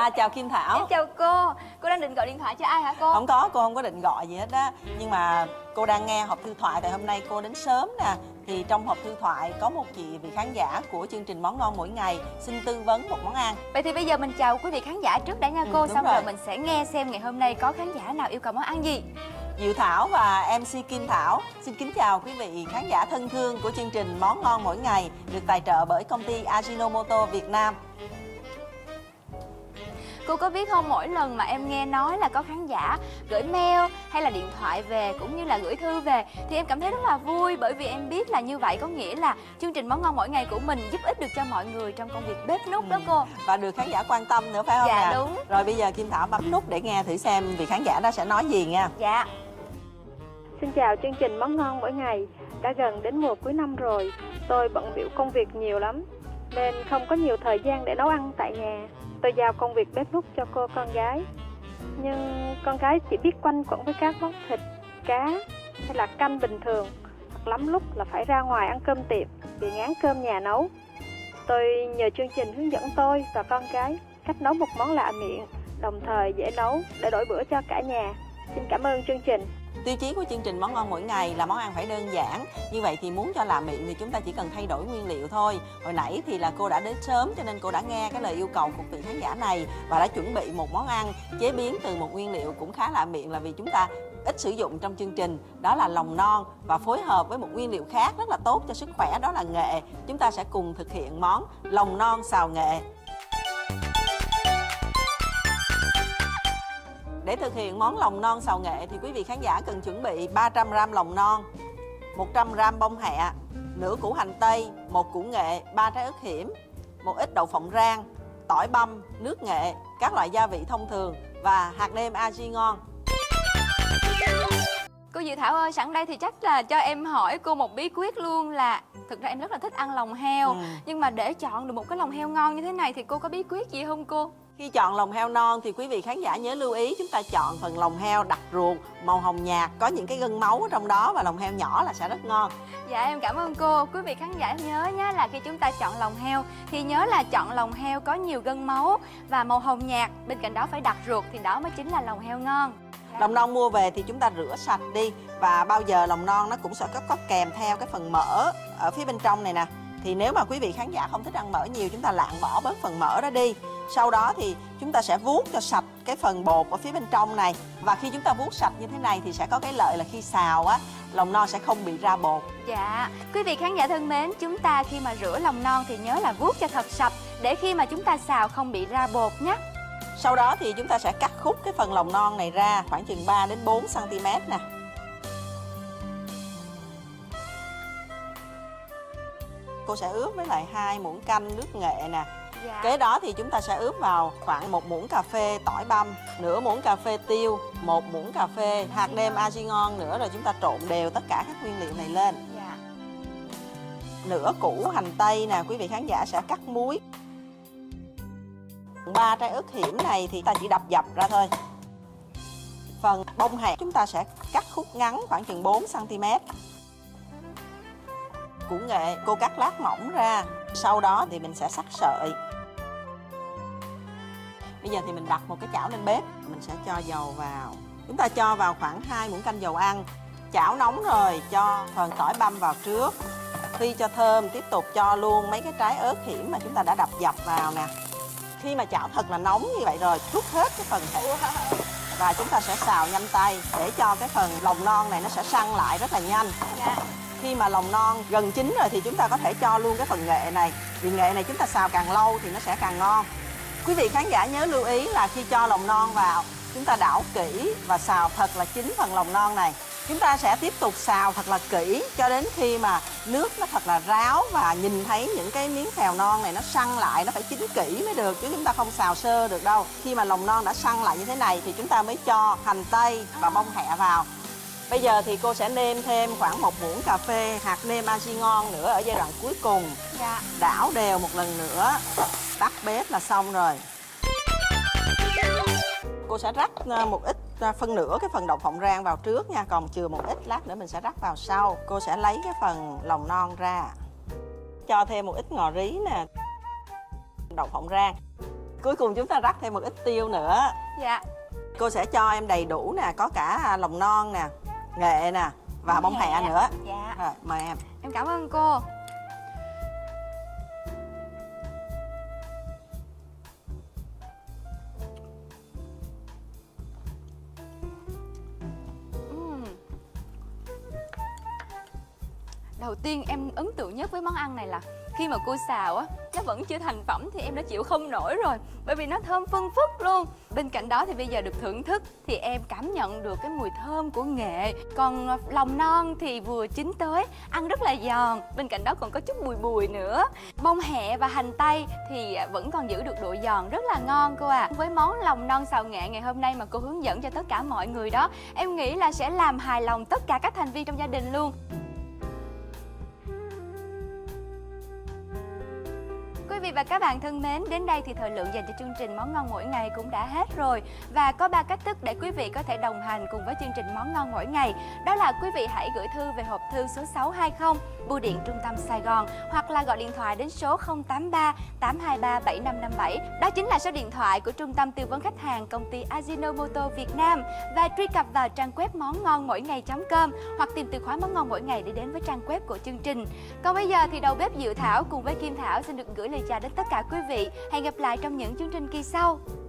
Dạ, chào Kim Thảo. Em chào cô đang định gọi điện thoại cho ai hả cô? Không có, cô không có định gọi gì hết á. Nhưng mà cô đang nghe hộp thư thoại, tại hôm nay cô đến sớm nè. Thì trong hộp thư thoại có một vị khán giả của chương trình Món Ngon Mỗi Ngày xin tư vấn một món ăn. Vậy thì bây giờ mình chào quý vị khán giả trước đã nha cô. Xong rồi mình sẽ nghe xem ngày hôm nay có khán giả nào yêu cầu món ăn gì. Diệu Thảo và MC Kim Thảo xin kính chào quý vị khán giả thân thương của chương trình Món Ngon Mỗi Ngày, được tài trợ bởi công ty Ajinomoto Việt Nam. Cô có biết không, mỗi lần mà em nghe nói là có khán giả gửi mail hay là điện thoại về cũng như là gửi thư về thì em cảm thấy rất là vui, bởi vì em biết là như vậy có nghĩa là chương trình Món Ngon Mỗi Ngày của mình giúp ích được cho mọi người trong công việc bếp núc đó cô. Và được khán giả quan tâm nữa phải không? Dạ đúng. Rồi bây giờ Kim Thảo bấm nút để nghe thử xem vị khán giả đó sẽ nói gì nha. Dạ. Xin chào chương trình Món Ngon Mỗi Ngày. Đã gần đến mùa cuối năm rồi, tôi bận bịu công việc nhiều lắm nên không có nhiều thời gian để nấu ăn tại nhà. Tôi giao công việc bếp núc cho cô con gái, nhưng con gái chỉ biết quanh quẩn với các món thịt, cá hay là canh bình thường, hoặc lắm lúc là phải ra ngoài ăn cơm tiệm vì ngán cơm nhà nấu. Tôi nhờ chương trình hướng dẫn tôi và con gái cách nấu một món lạ miệng, đồng thời dễ nấu để đổi bữa cho cả nhà. Xin cảm ơn chương trình. Tiêu chí của chương trình Món Ngon Mỗi Ngày là món ăn phải đơn giản. Như vậy thì muốn cho lạ miệng thì chúng ta chỉ cần thay đổi nguyên liệu thôi. Hồi nãy thì là cô đã đến sớm cho nên cô đã nghe cái lời yêu cầu của vị khán giả này và đã chuẩn bị một món ăn chế biến từ một nguyên liệu cũng khá lạ miệng, là vì chúng ta ít sử dụng trong chương trình, đó là lòng non, và phối hợp với một nguyên liệu khác rất là tốt cho sức khỏe, đó là nghệ. Chúng ta sẽ cùng thực hiện món lòng non xào nghệ. Để thực hiện món lòng non xào nghệ thì quý vị khán giả cần chuẩn bị 300g lòng non, 100g bông hẹ, nửa củ hành tây, 1 củ nghệ, 3 trái ớt hiểm, một ít đậu phộng rang, tỏi băm, nước nghệ, các loại gia vị thông thường và hạt nêm aji ngon. Cô Diệu Thảo ơi, sẵn đây thì chắc là cho em hỏi cô một bí quyết luôn, là thực ra em rất là thích ăn lòng heo, nhưng mà để chọn được một cái lòng heo ngon như thế này thì cô có bí quyết gì không cô? Khi chọn lòng heo non thì quý vị khán giả nhớ lưu ý chúng ta chọn phần lòng heo đặc ruột, màu hồng nhạt, có những cái gân máu ở trong đó, và lòng heo nhỏ là sẽ rất ngon. Dạ em cảm ơn cô. Quý vị khán giả nhớ nhé, là khi chúng ta chọn lòng heo thì nhớ là chọn lòng heo có nhiều gân máu và màu hồng nhạt, bên cạnh đó phải đặc ruột thì đó mới chính là lòng heo ngon. Lòng non mua về thì chúng ta rửa sạch đi, và bao giờ lòng non nó cũng sẽ có kèm theo cái phần mỡ ở phía bên trong này nè. Thì nếu mà quý vị khán giả không thích ăn mỡ nhiều, chúng ta lạng bỏ bớt phần mỡ đó đi. Sau đó thì chúng ta sẽ vuốt cho sạch cái phần bột ở phía bên trong này. Và khi chúng ta vuốt sạch như thế này thì sẽ có cái lợi là khi xào á, lòng non sẽ không bị ra bột. Dạ, quý vị khán giả thân mến, chúng ta khi mà rửa lòng non thì nhớ là vuốt cho thật sạch để khi mà chúng ta xào không bị ra bột nhé. Sau đó thì chúng ta sẽ cắt khúc cái phần lòng non này ra khoảng chừng 3 đến 4 cm nè. Cô sẽ ướp với lại 2 muỗng canh nước nghệ nè. Dạ. Kế đó thì chúng ta sẽ ướp vào khoảng 1 muỗng cà phê tỏi băm, nửa muỗng cà phê tiêu, 1 muỗng cà phê hạt nêm aji ngon nữa, rồi chúng ta trộn đều tất cả các nguyên liệu này lên. Dạ. Nửa củ hành tây nè, quý vị khán giả sẽ cắt múi. 3 trái ớt hiểm này thì ta chỉ đập dập ra thôi. Phần bông hạt chúng ta sẽ cắt khúc ngắn khoảng chừng 4 cm. Củ nghệ cô cắt lát mỏng ra. Sau đó thì mình sẽ xắt sợi. Bây giờ thì mình đặt một cái chảo lên bếp. Mình sẽ cho dầu vào. Chúng ta cho vào khoảng 2 muỗng canh dầu ăn. Chảo nóng rồi, cho phần tỏi băm vào trước. Khi cho thơm, tiếp tục cho luôn mấy cái trái ớt hiểm mà chúng ta đã đập dập vào nè. Khi mà chảo thật là nóng như vậy rồi, trút hết cái phần thịt. Và chúng ta sẽ xào nhanh tay để cho cái phần lòng non này nó sẽ săn lại rất là nhanh. Dạ. Khi mà lòng non gần chín rồi thì chúng ta có thể cho luôn cái phần nghệ này. Vì nghệ này chúng ta xào càng lâu thì nó sẽ càng ngon. Quý vị khán giả nhớ lưu ý là khi cho lòng non vào, chúng ta đảo kỹ và xào thật là chín phần lòng non này. Chúng ta sẽ tiếp tục xào thật là kỹ cho đến khi mà nước nó thật là ráo và nhìn thấy những cái miếng phèo non này nó săn lại, nó phải chín kỹ mới được, chứ chúng ta không xào sơ được đâu. Khi mà lòng non đã săn lại như thế này thì chúng ta mới cho hành tây và bông hẹ vào. Bây giờ thì cô sẽ nêm thêm khoảng 1 muỗng cà phê hạt nêm aji ngon nữa ở giai đoạn cuối cùng. Dạ. Đảo đều một lần nữa, tắt bếp là xong rồi. Cô sẽ rắc một ít phân nửa cái phần đậu phộng rang vào trước nha, còn chừa một ít lát nữa mình sẽ rắc vào sau. Cô sẽ lấy cái phần lòng non ra, cho thêm một ít ngò rí nè, đậu phộng rang. Cuối cùng chúng ta rắc thêm một ít tiêu nữa. Dạ. Cô sẽ cho em đầy đủ nè, có cả lòng non nè, nghệ nè và bông hẹ nữa. Dạ. Rồi, mời em. Em cảm ơn cô. Đầu tiên em ấn tượng nhất với món ăn này là khi mà cô xào á, nó vẫn chưa thành phẩm thì em đã chịu không nổi rồi, bởi vì nó thơm phưng phức luôn. Bên cạnh đó thì bây giờ được thưởng thức thì em cảm nhận được cái mùi thơm của nghệ. Còn lòng non thì vừa chín tới, ăn rất là giòn, bên cạnh đó còn có chút bùi bùi nữa. Bông hẹ và hành tây thì vẫn còn giữ được độ giòn, rất là ngon cô ạ. Với món lòng non xào nghệ ngày hôm nay mà cô hướng dẫn cho tất cả mọi người đó, em nghĩ là sẽ làm hài lòng tất cả các thành viên trong gia đình luôn. Quý vị và các bạn thân mến, đến đây thì thời lượng dành cho chương trình Món Ngon Mỗi Ngày cũng đã hết rồi. Và có 3 cách thức để quý vị có thể đồng hành cùng với chương trình Món Ngon Mỗi Ngày. Đó là quý vị hãy gửi thư về hộp thư số 620, bưu điện Trung tâm Sài Gòn, hoặc là gọi điện thoại đến số 083 823 7557. Đó chính là số điện thoại của Trung tâm Tư vấn Khách hàng Công ty Ajinomoto Việt Nam. Và truy cập vào trang web móngnonmomỗi.com hoặc tìm từ khóa Món Ngon Mỗi Ngày để đến với trang web của chương trình. Còn bây giờ thì đầu bếp Diệu Thảo cùng với Kim Thảo xin được gửi lời chào đến tất cả quý vị. Hẹn gặp lại trong những chương trình kỳ sau.